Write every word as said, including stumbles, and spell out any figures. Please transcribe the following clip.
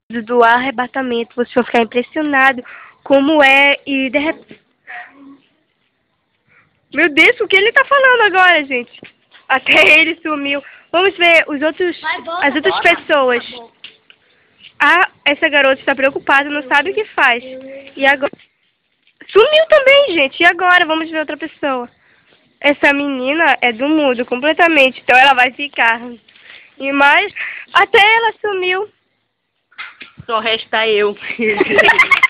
do arrebatamento, vocês vão ficar impressionados como é e de repente... Meu Deus, o que ele tá falando agora, gente? Até ele sumiu. Vamos ver os outros, Vai, bora, as outras bora. pessoas. Ah, essa garota está preocupada, não sabe o que faz. E agora... Sumiu também, gente. E agora? Vamos ver outra pessoa. Essa menina é do mudo completamente, então ela vai ficar. E mais, até ela sumiu. Só resta eu.